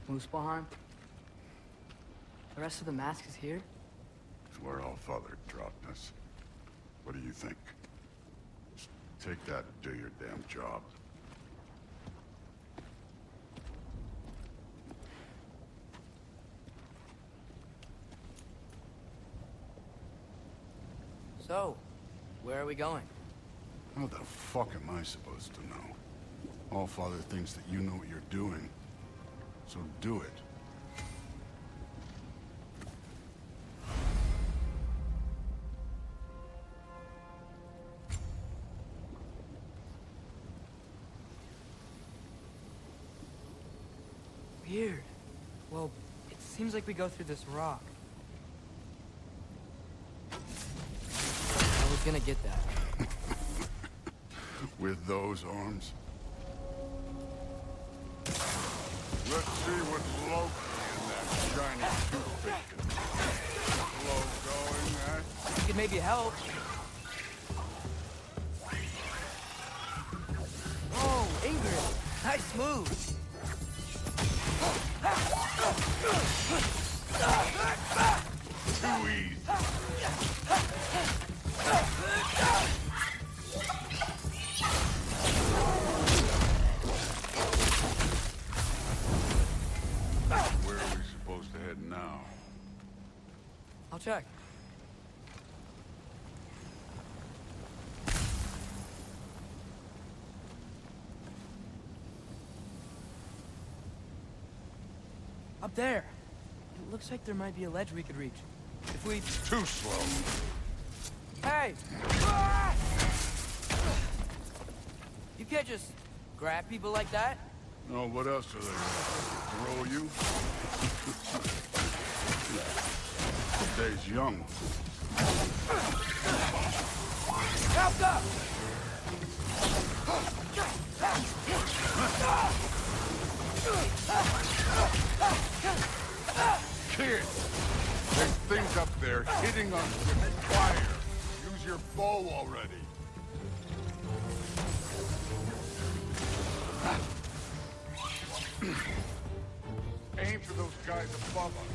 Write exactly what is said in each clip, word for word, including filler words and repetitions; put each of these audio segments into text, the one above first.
Muspelheim? The rest of the mask is here? It's where Allfather dropped us. What do you think? Just take that and do your damn job. So, where are we going? How the fuck am I supposed to know? Allfather thinks that you know what you're doing. So do it. Weird. Well, it seems like we go through this rock. I was gonna get that. With those arms? Let's see what's local in that shiny toothpick. Slow going, eh? You could maybe help. Oh, Ingrid! Nice move! Too easy. Where are we supposed to head now? I'll check. Up there. It looks like there might be a ledge we could reach. If we... Too slow. Hey! You can't just grab people like that. No, what else are they gonna throw you? Days young. Help up! Kid! There's things up there hitting us with fire. Use your bow already. Aim for those guys above us.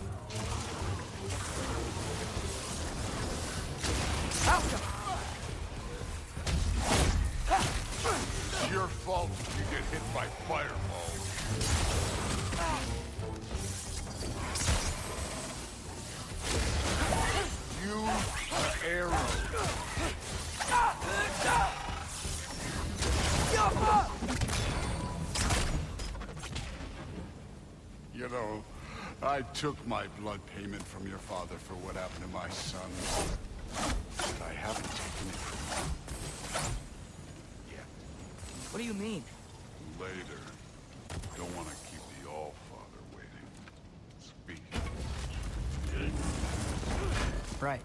It's your fault if you get hit by fireballs. Use the arrow. You know, I took my blood payment from your father for what happened to my son. But I haven't taken it from you. Yet. What do you mean? Later. Don't want to keep the Allfather waiting. Speak. Right.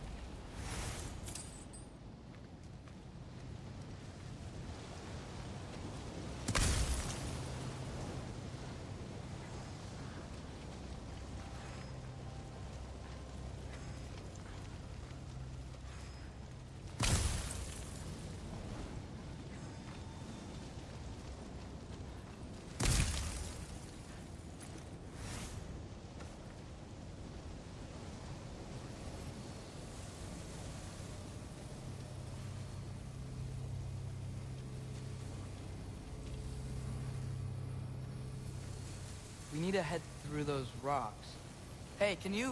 We need to head through those rocks. Hey, can you...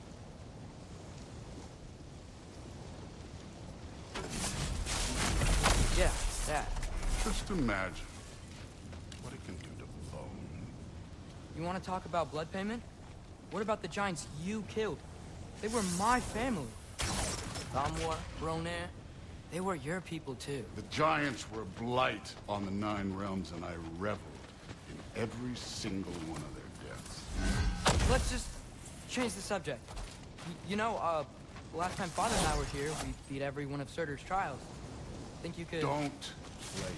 Yeah, that. Just imagine what it can do to bone. You want to talk about blood payment? What about the giants you killed? They were my family. Thamur, Ronair, they were your people too. The giants were a blight on the Nine Realms, and I reveled in every single one of their deaths. Let's just change the subject. Y you know, uh, last time Father and I were here, we beat every one of Surtur's trials. Think you could... Don't play.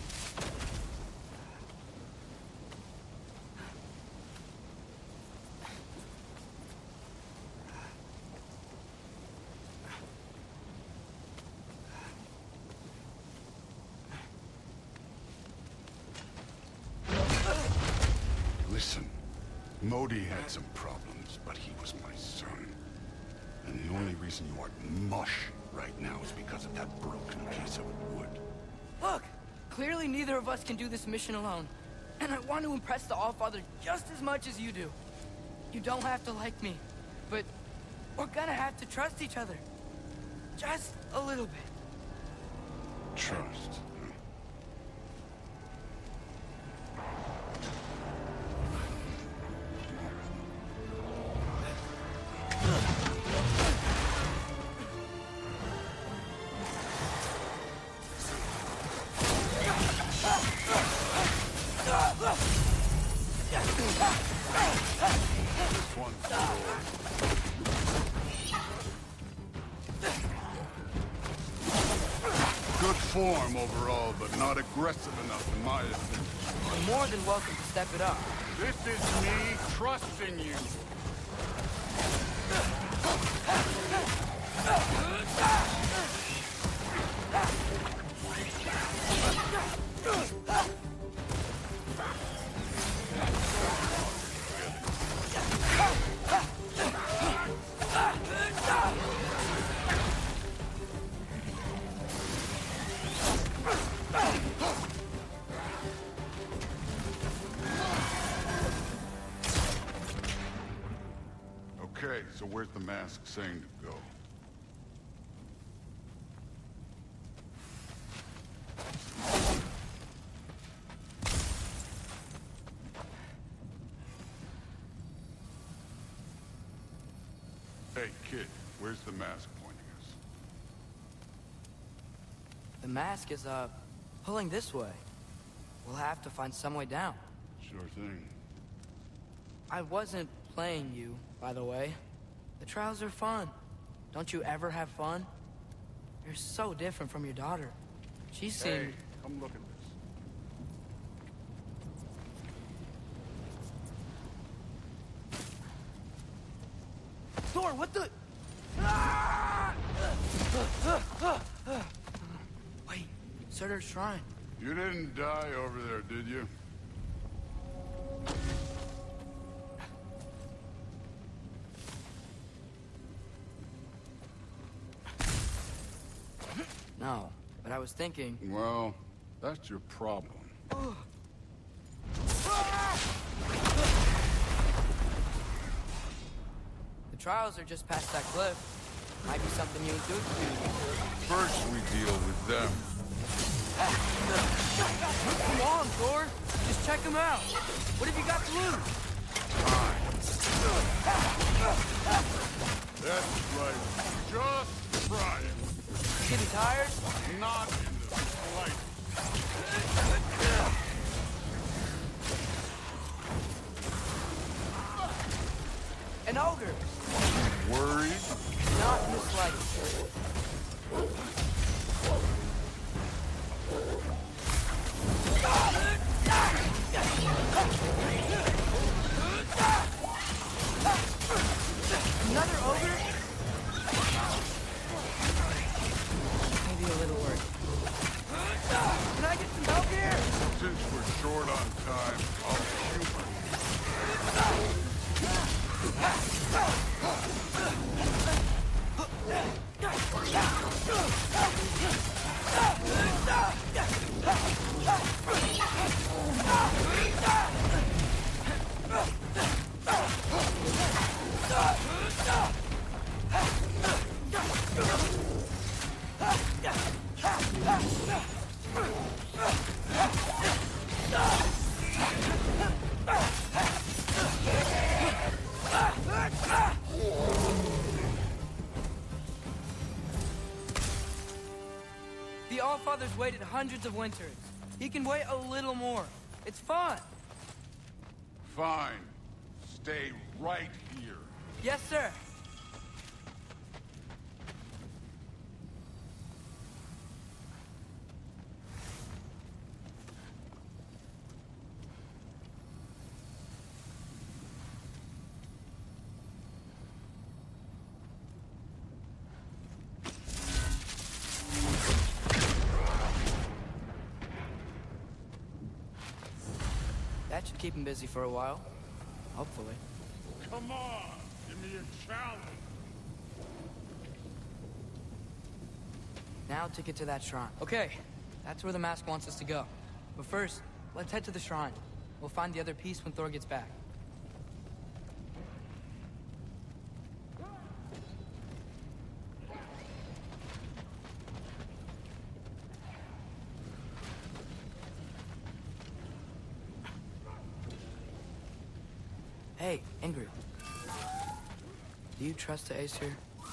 Listen, Modi had some problems, but he was my son. And the only reason you aren't mush right now is because of that broken piece of wood. Look! Clearly neither of us can do this mission alone. And I want to impress the Allfather just as much as you do. You don't have to like me, but we're gonna have to trust each other. Just a little bit. Trust. This one's yours. Good form overall, but not aggressive enough in my opinion. You're more than welcome to step it up. This is me trusting you. Okay, so where's the mask saying to go? Hey, kid, where's the mask pointing us? The mask is, uh, pulling this way. We'll have to find some way down. Sure thing. I wasn't playing you, by the way. The trials are fun. Don't you ever have fun? You're so different from your daughter. She seemed... Hey, come look at this. Thor, what the... Ah! Wait, Surtur's shrine. You didn't die over there, did you? No, but I was thinking... Well, that's your problem. The trials are just past that cliff. Might be something you and Duke can do. First we deal with them. Come on, Thor! Just check them out! What have you got to lose? Time. That's right. Just try it. Getting tired? Not in the slightest. An ogre! Worried? Not in the slightest. Another ogre? Maybe a little worried. Can I get some help here? Since we're short on time, I'll shoot. The Allfather's waited hundreds of winters. He can wait a little more. It's fun. Fine. Stay right here. Yes, sir. That should keep him busy for a while. Hopefully. Come on, give me a challenge. Now to get to that shrine. Okay, that's where the mask wants us to go. But first, let's head to the shrine. We'll find the other piece when Thor gets back. Hey, Ingrid. Do you trust the Aesir?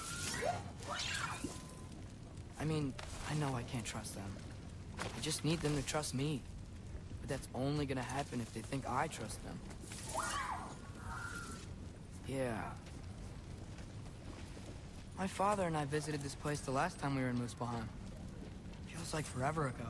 I mean, I know I can't trust them. I just need them to trust me. But that's only gonna happen if they think I trust them. Yeah. My father and I visited this place the last time we were in Muspelheim. Feels like forever ago.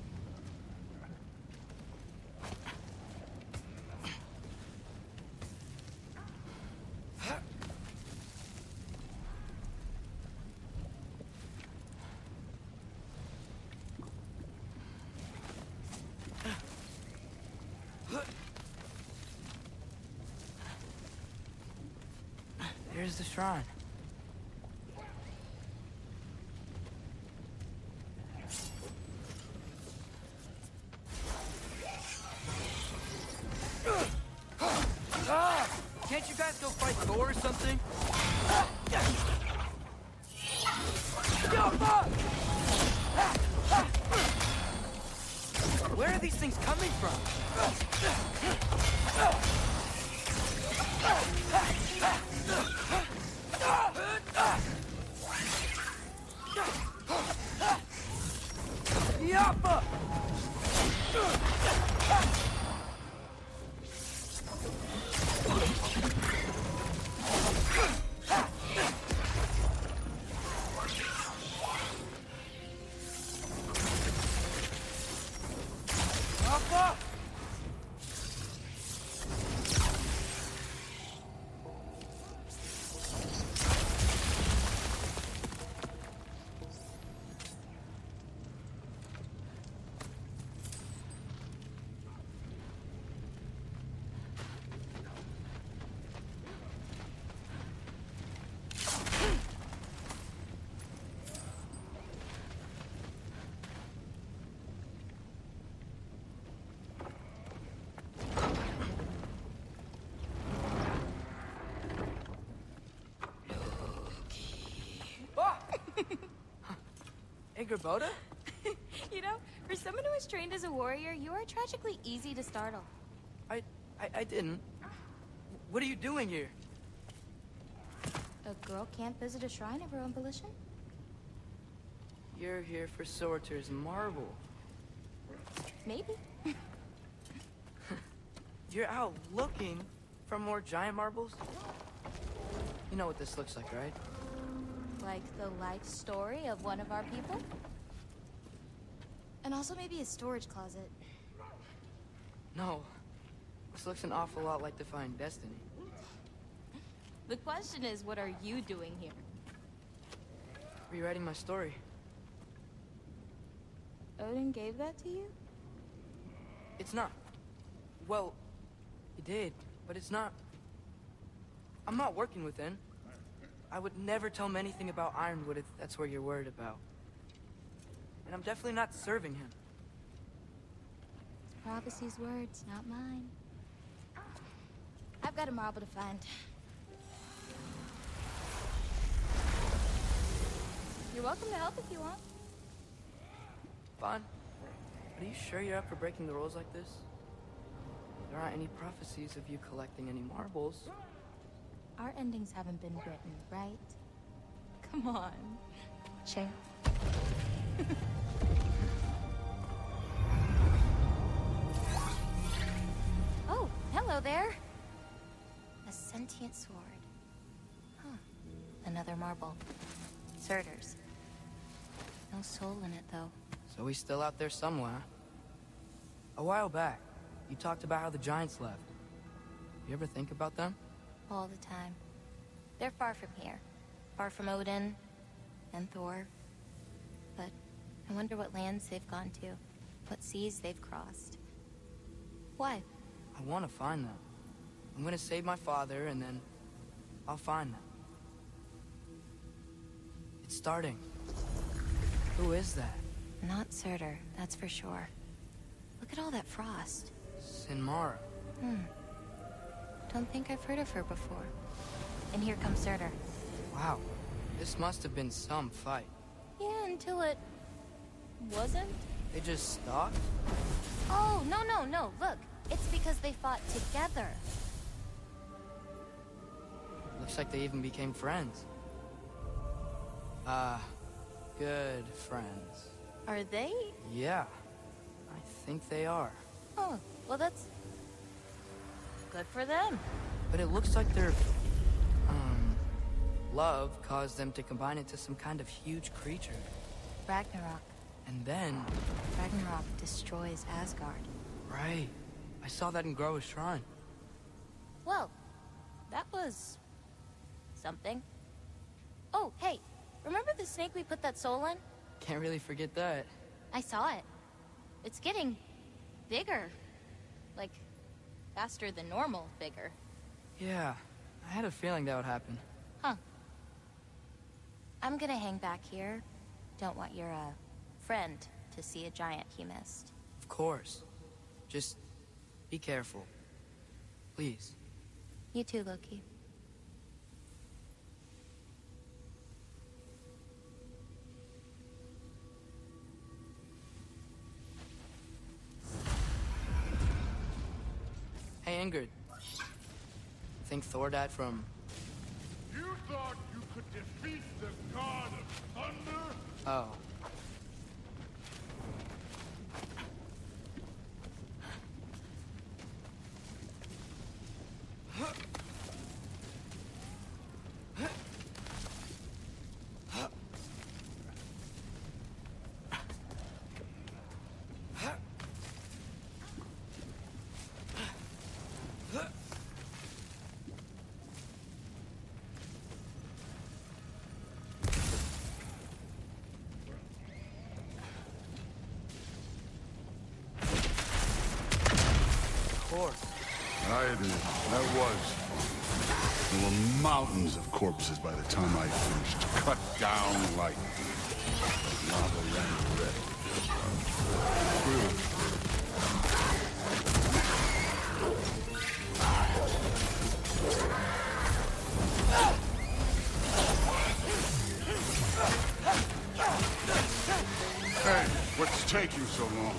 There's the shrine. Ah! Can't you guys go fight Thor or something? Where are these things coming from? Yappa! Yappa! Angrboda? You know, for someone who was trained as a warrior, you are tragically easy to startle. I, I... I didn't. What are you doing here? A girl can't visit a shrine of her own volition? You're here for Surtur's marble. Maybe. You're out looking for more giant marbles? You know what this looks like, right? Like the life story of one of our people? And also maybe a storage closet. No. This looks an awful lot like Defying Destiny. The question is, what are you doing here? Rewriting my story. Odin gave that to you? It's not. Well, he did, but it's not. I'm not working with him. I would never tell him anything about Ironwood if that's what you're worried about. And I'm definitely not serving him. It's Prophecy's words, not mine. I've got a marble to find. You're welcome to help if you want. Fine. But are you sure you're up for breaking the rules like this? There aren't any prophecies of you collecting any marbles. Our endings haven't been written, right? Come on. Share. Oh, hello there. A sentient sword. Huh. Another marble. Surtur's. No soul in it, though. So he's still out there somewhere. A while back, you talked about how the Giants left. You ever think about them? All the time. They're far from here. Far from Odin and Thor. But I wonder what lands they've gone to. What seas they've crossed. Why? I want to find them. I'm gonna save my father, and then I'll find them. It's starting. Who is that? Not Surtur, that's for sure. Look at all that frost. Sinmara. Hmm. Don't think I've heard of her before. And here comes Surtur. Wow. This must have been some fight. Yeah, until it... wasn't? They just stopped? Oh, no, no, no, look. It's because they fought together. Looks like they even became friends. Ah, good friends. Are they? Yeah, I think they are. Oh, well that's... good for them. But it looks like their, um, love caused them to combine into some kind of huge creature. Ragnarok. And then... Ragnarok destroys Asgard. Right. I saw that in Groa's shrine. Well, that was... something. Oh, hey, remember the snake we put that soul in? Can't really forget that. I saw it. It's getting... bigger. Like, faster than normal bigger. Yeah, I had a feeling that would happen. Huh. I'm gonna hang back here. Don't want your, uh, friend to see a giant he missed. Of course. Just be careful. Please. You too, Loki. Hey, Ingrid. Think Thor died from... You thought you could defeat the god of thunder? Oh. I admit, that was. There were mountains of corpses by the time I finished. Cut down like lava ran red. True. Hey, what's taking so long?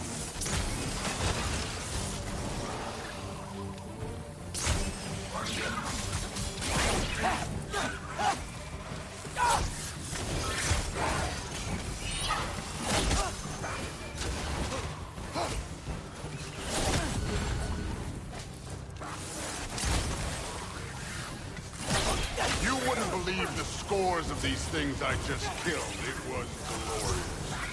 You wouldn't believe the scores of these things I just killed. It was glorious.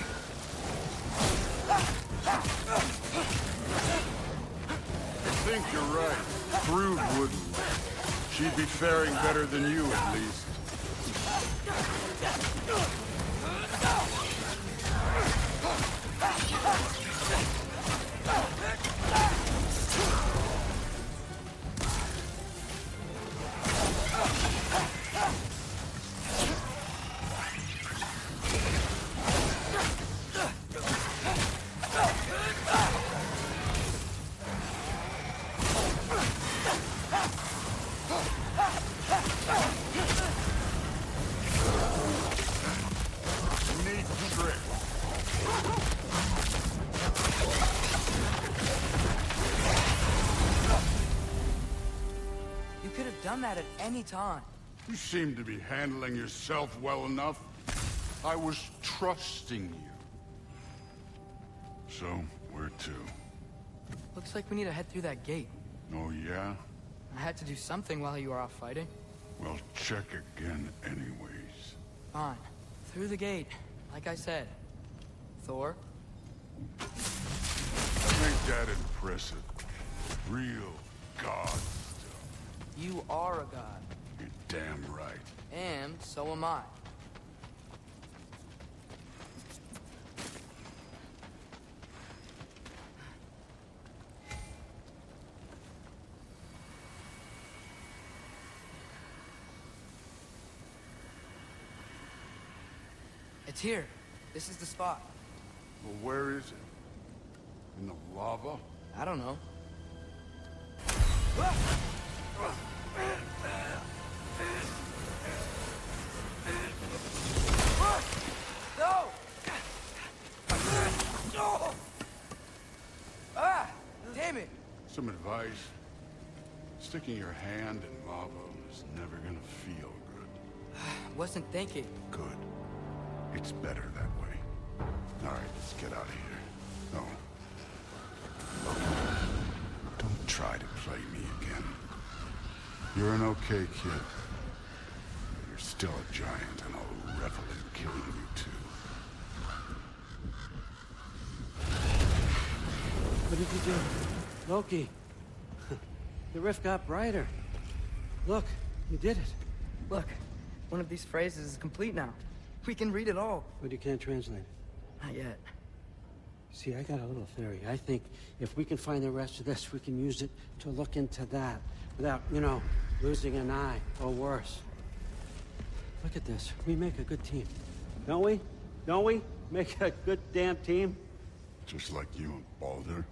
I think you're right. Thrud wouldn't. She'd be faring better than you, at least. Neat trick. You could have done that at any time. You seem to be handling yourself well enough. I was trusting you. So, where to? Looks like we need to head through that gate. Oh, yeah? I had to do something while you were off fighting. Well, check again anyways. Fine. Through the gate, like I said. Thor? Ain't that impressive? Real god stuff. You are a god. You're damn right. And so am I. It's here. This is the spot. Well, where is it? In the lava? I don't know. No! Ah! Damn it! Some advice. Sticking your hand in lava is never gonna feel good. Wasn't thinking. Good. It's better that way. All right, let's get out of here. No. Look, don't try to play me again. You're an okay kid. But you're still a giant, and I'll revel in killing you too. What did you do? Loki. The rift got brighter. Look, you did it. Look, one of these phrases is complete now. We can read it all. But you can't translate it. Not yet. See, I got a little theory. I think if we can find the rest of this, we can use it to look into that without, you know, losing an eye or worse. Look at this. We make a good team. Don't we? Don't we? Make a good damn team? Just like you and Baldur.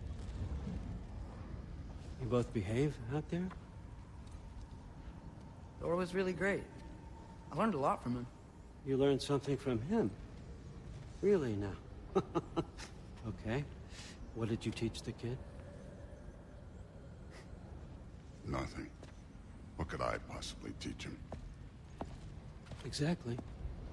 You both behave out there? Thor was really great. I learned a lot from him. You learned something from him? Really now? Okay. What did you teach the kid? Nothing. What could I possibly teach him? Exactly.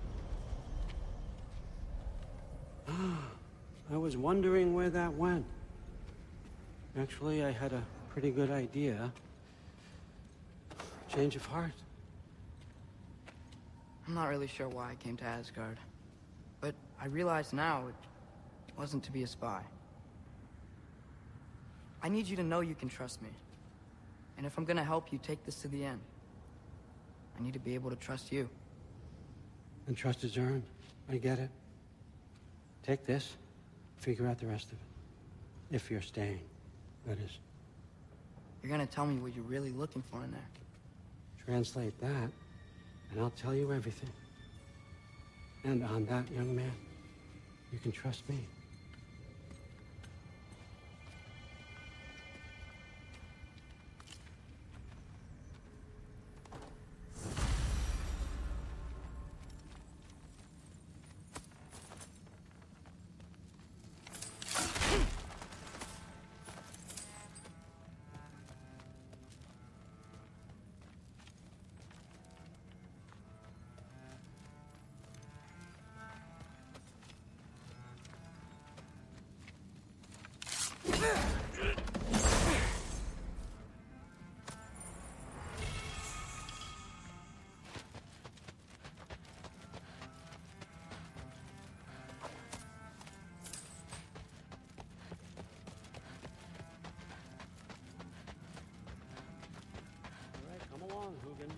I was wondering where that went. Actually, I had a pretty good idea. Change of heart. I'm not really sure why I came to Asgard. But I realize now it wasn't to be a spy. I need you to know you can trust me. And if I'm gonna help you take this to the end, I need to be able to trust you. And trust is earned. I get it. Take this. Figure out the rest of it. If you're staying, that is. You're gonna tell me what you're really looking for in there. Translate that, and I'll tell you everything. And on that, young man, you can trust me. Come along, Hugin.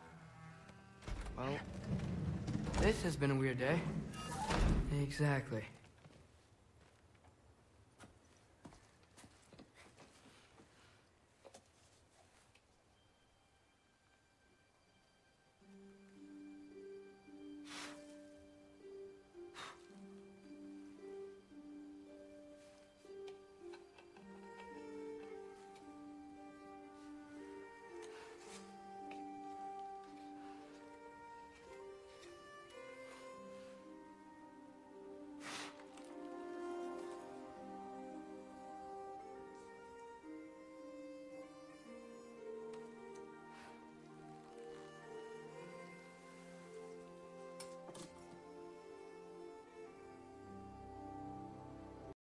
Well, this has been a weird day. Exactly.